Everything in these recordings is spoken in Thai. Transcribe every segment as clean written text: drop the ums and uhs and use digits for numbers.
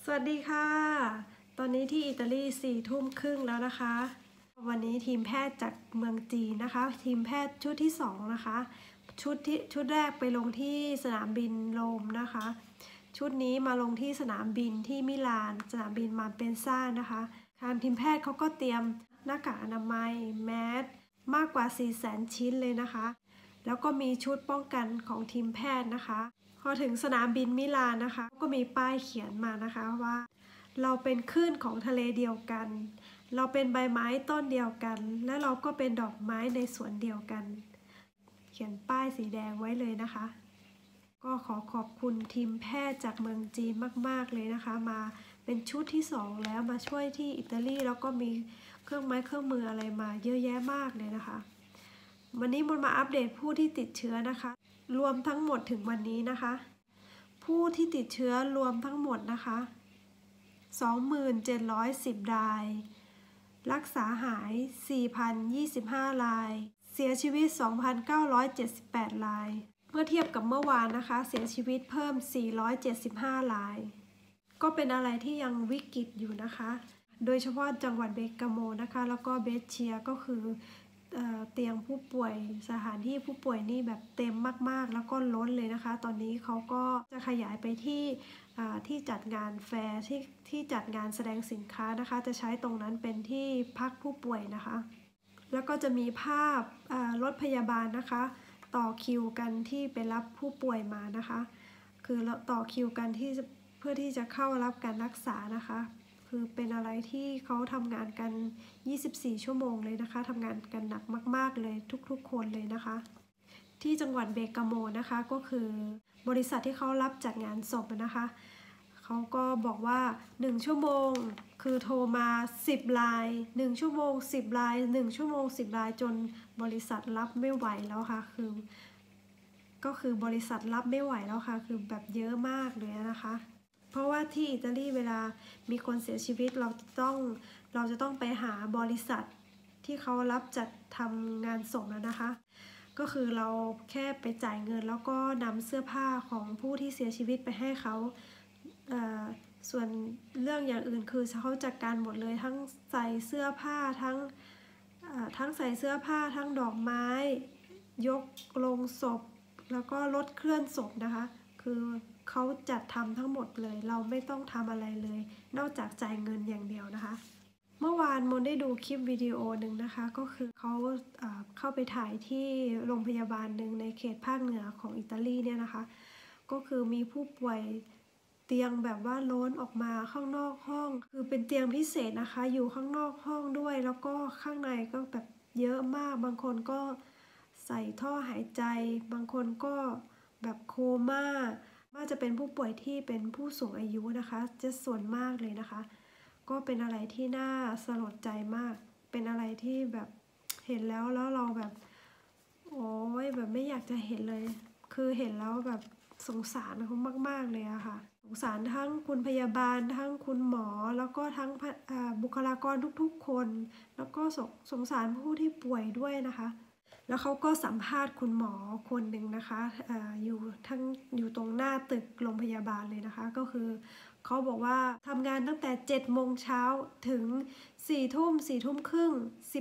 วัสดีค่ะตอนนี้ที่อิตาลี4 ทุ่มครึ่งแล้วนะคะวันนี้ทีมแพทย์จากเมืองจีนนะคะทีมแพทย์ชุดที่2นะคะชุดแรกไปลงที่สนามบินโรมนะคะชุดนี้มาลงที่สนามบินที่มิลานสนามบินมาเปนซ่านะคะทางทีมแพทย์เขาก็เตรียมหน้ากากอนามัยแมสมากกว่า 400,000 ชิ้นเลยนะคะแล้วก็มีชุดป้องกันของทีมแพทย์นะคะพอถึงสนามบินมิลานนะคะก็มีป้ายเขียนมานะคะว่าเราเป็นคลื่นของทะเลเดียวกันเราเป็นใบไม้ต้นเดียวกันและเราก็เป็นดอกไม้ในสวนเดียวกันเขียนป้ายสีแดงไว้เลยนะคะก็ขอขอบคุณทีมแพทย์จากเมืองจีนมากๆเลยนะคะมาเป็นชุดที่2แล้วมาช่วยที่อิตาลีแล้วก็มีเครื่องไม้เครื่องมืออะไรมาเยอะแยะมากเลยนะคะวันนี้มนมาอัปเดตผู้ที่ติดเชื้อนะคะรวมทั้งหมดถึงวันนี้นะคะผู้ที่ติดเชื้อรวมทั้งหมดนะคะ 2710 รายรักษาหาย 4,025 รายเสียชีวิต 2,978 รายเมื่อเทียบกับเมื่อวานนะคะเสียชีวิตเพิ่ม 475 รายก็เป็นอะไรที่ยังวิกฤตอยู่นะคะโดยเฉพาะจังหวัดเบกาโมนะคะแล้วก็เบสเชียก็คือเตียงผู้ป่วยสถานที่ผู้ป่วยนี่แบบเต็มมากๆแล้วก็ล้นเลยนะคะตอนนี้เขาก็จะขยายไปที่จัดงานแฟร์ที่จัดงานแสดงสินค้านะคะจะใช้ตรงนั้นเป็นที่พักผู้ป่วยนะคะแล้วก็จะมีภาพรถพยาบาลนะคะต่อคิวกันที่ไปรับผู้ป่วยมานะคะคือต่อคิวกันเพื่อที่จะเข้ารับการรักษานะคะคือเป็นอะไรที่เขาทำงานกัน24 ชั่วโมงเลยนะคะทำงานกันหนักมากๆเลยทุกๆคนเลยนะคะที่จังหวัดเบกาโมนะคะก็คือบริษัทที่เขารับจัดงานศพนะคะเขาก็บอกว่า1 ชั่วโมงคือโทรมา10 ราย1 ชั่วโมง10 ราย1 ชั่วโมง10 รายจนบริษัทรับไม่ไหวแล้วค่ะก็คือบริษัทรับไม่ไหวแล้วค่ะคือแบบเยอะมากเลยนะคะเพราะว่าที่อิตาลีเวลามีคนเสียชีวิตเราจะต้องไปหาบริษัทที่เขารับจัดทำงานศพนะคะก็คือเราแค่ไปจ่ายเงินแล้วก็นำเสื้อผ้าของผู้ที่เสียชีวิตไปให้เขาส่วนเรื่องอย่างอื่นคือเขาจัดการหมดเลยทั้งใส่เสื้อผ้าทั้งใส่เสื้อผ้าทั้งดอกไม้ยกลงศพแล้วก็รถเคลื่อนศพนะคะคือเขาจัดทำทั้งหมดเลยเราไม่ต้องทำอะไรเลยนอกจากจ่ายเงินอย่างเดียวนะคะเมื่อวานมนได้ดูคลิปวิดีโอหนึ่งนะคะก็คือเขาเข้าไปถ่ายที่โรงพยาบาลหนึ่งในเขตภาคเหนือของอิตาลีเนี่ยนะคะก็คือมีผู้ป่วยเตียงแบบว่าล้นออกมาข้างนอกห้องคือเป็นเตียงพิเศษนะคะอยู่ข้างนอกห้องด้วยแล้วก็ข้างในก็แบบเยอะมากบางคนก็ใส่ท่อหายใจบางคนก็แบบโคม่าว่าจะเป็นผู้ป่วยที่เป็นผู้สูงอายุนะคะจะส่วนมากเลยนะคะก็เป็นอะไรที่น่าสลดใจมากเป็นอะไรที่แบบเห็นแล้วเราแบบโอ้ยแบบไม่อยากจะเห็นเลยคือเห็นแล้วแบบสงสารเขามากๆเลยอะค่ะสงสารทั้งคุณพยาบาลทั้งคุณหมอแล้วก็ทั้งบุคลากรทุกๆคนแล้วก็สงสารผู้ที่ป่วยด้วยนะคะแล้วเขาก็สัมภาษณ์คุณหมอคนหนึ่งนะคะอยู่ตรงหน้าตึกโรงพยาบาลเลยนะคะก็คือเขาบอกว่าทำงานตั้งแต่7 โมงเช้าถึง4 ทุ่มครึ่ง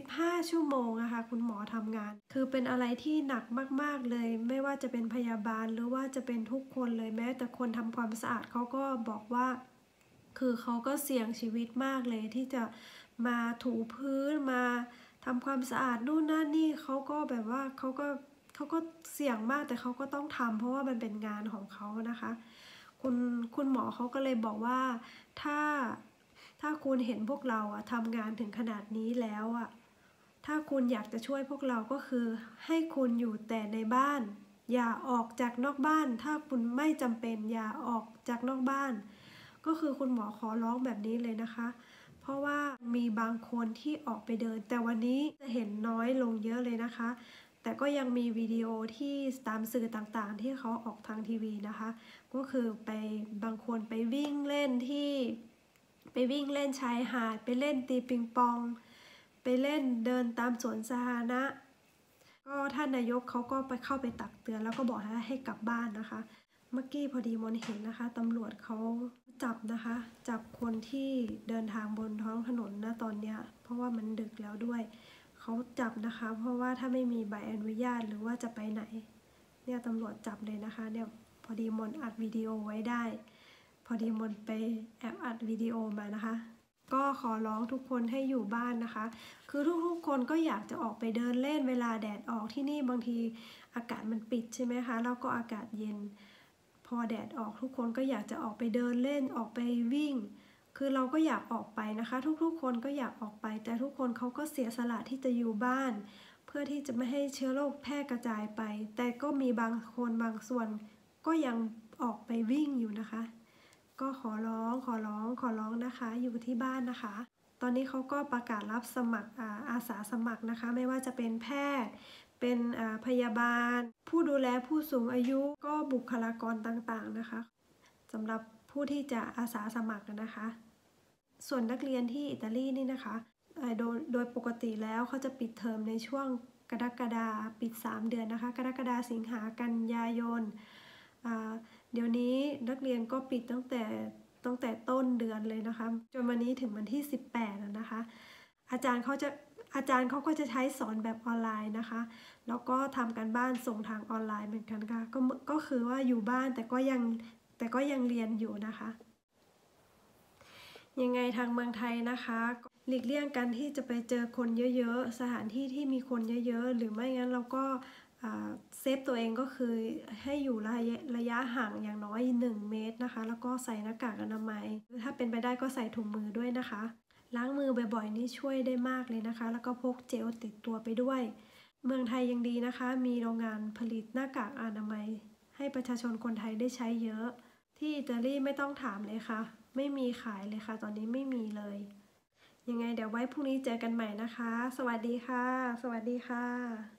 15 ชั่วโมงนะคะคุณหมอทำงานคือเป็นอะไรที่หนักมากๆเลยไม่ว่าจะเป็นพยาบาลหรือว่าจะเป็นทุกคนเลยแม้แต่คนทำความสะอาดเขาก็บอกว่าคือเขาก็เสี่ยงชีวิตมากเลยที่จะมาถูพื้นมาทำความสะอาดนู่นนั่นนี่เขาก็แบบว่าเขาก็เสี่ยงมากแต่เขาก็ต้องทำเพราะว่ามันเป็นงานของเขานะคะคุณหมอเขาก็เลยบอกว่าถ้าคุณเห็นพวกเราทำงานถึงขนาดนี้แล้วถ้าคุณอยากจะช่วยพวกเราก็คือให้คุณอยู่แต่ในบ้านอย่าออกจากนอกบ้านถ้าคุณไม่จำเป็นอย่าออกจากนอกบ้านก็คือคุณหมอขอร้องแบบนี้เลยนะคะเพราะว่ามีบางคนที่ออกไปเดินแต่วันนี้จะเห็นน้อยลงเยอะเลยนะคะแต่ก็ยังมีวิดีโอที่ตามสื่อต่างๆที่เขาออกทางทีวีนะคะก็คือบางคนไปวิ่งเล่นชายหาดไปเล่นตีปิงปองไปเล่นเดินตามสวนสาธารณะก็ท่านนายกเขาก็เข้าไปตักเตือนแล้วก็บอกให้กลับบ้านนะคะเมื่อกี้พอดีมนเห็นนะคะตำรวจเขาจับนะคะจับคนที่เดินทางบนท้องถนนนะตอนเนี้ยเพราะว่ามันดึกแล้วด้วยเขาจับนะคะเพราะว่าถ้าไม่มีใบอนุญาตหรือว่าจะไปไหนเนี่ยตำรวจจับเลยนะคะเนี่ยพอดีมนอัดวิดีโอไว้ได้พอดีมนไปแอบอัดวิดีโอมานะคะก็ขอร้องทุกคนให้อยู่บ้านนะคะคือทุกๆคนก็อยากจะออกไปเดินเล่นเวลาแดดออกที่นี่บางทีอากาศมันปิดใช่ไหมคะแล้วก็อากาศเย็นพอแดดออกทุกคนก็อยากจะออกไปเดินเล่นออกไปวิ่งคือเราก็อยากออกไปนะคะทุกๆคนก็อยากออกไปแต่ทุกคนเขาก็เสียสละที่จะอยู่บ้านเพื่อที่จะไม่ให้เชื้อโรคแพร่กระจายไปแต่ก็มีบางคนบางส่วนก็ยังออกไปวิ่งอยู่นะคะก็ขอร้องนะคะอยู่ที่บ้านนะคะตอนนี้เขาก็ประกาศรับสมัครอาสาสมัครนะคะไม่ว่าจะเป็นแพทย์เป็นพยาบาลผู้ดูแลผู้สูงอายุก็บุคลากรต่างๆนะคะสำหรับผู้ที่จะอาสาสมัครนะคะส่วนนักเรียนที่อิตาลีนี่นะคะโดยปกติแล้วเขาจะปิดเทอมในช่วงกรกฎาคมปิด3 เดือนนะคะกรกฎาคมสิงหากันยายนเดี๋ยวนี้นักเรียนก็ปิดตั้งแต่ต้นเดือนเลยนะคะจนวันนี้ถึงวันที่18นะคะอาจารย์เขาก็จะใช้สอนแบบออนไลน์นะคะแล้วก็ทำการบ้านส่งทางออนไลน์เหมือนกันค่ะก็คือว่าอยู่บ้านแต่ก็ยังเรียนอยู่นะคะยังไงทางเมืองไทยนะคะหลีกเลี่ยงกันที่จะไปเจอคนเยอะๆสถานที่ที่มีคนเยอะๆหรือไม่งั้นเราก็เซฟตัวเองก็คือให้อยู่ระยะห่างอย่างน้อย1 เมตรนะคะแล้วก็ใส่หน้ากากอนามัยถ้าเป็นไปได้ก็ใส่ถุงมือด้วยนะคะล้างมือบ่อยๆนี่ช่วยได้มากเลยนะคะแล้วก็พกเจลติดตัวไปด้วยเมืองไทยยังดีนะคะมีโรงงานผลิตหน้ากากอนามัยให้ประชาชนคนไทยได้ใช้เยอะที่อิตาลีไม่ต้องถามเลยค่ะไม่มีขายเลยค่ะตอนนี้ไม่มีเลยยังไงเดี๋ยวไว้พรุ่งนี้เจอกันใหม่นะคะสวัสดีค่ะ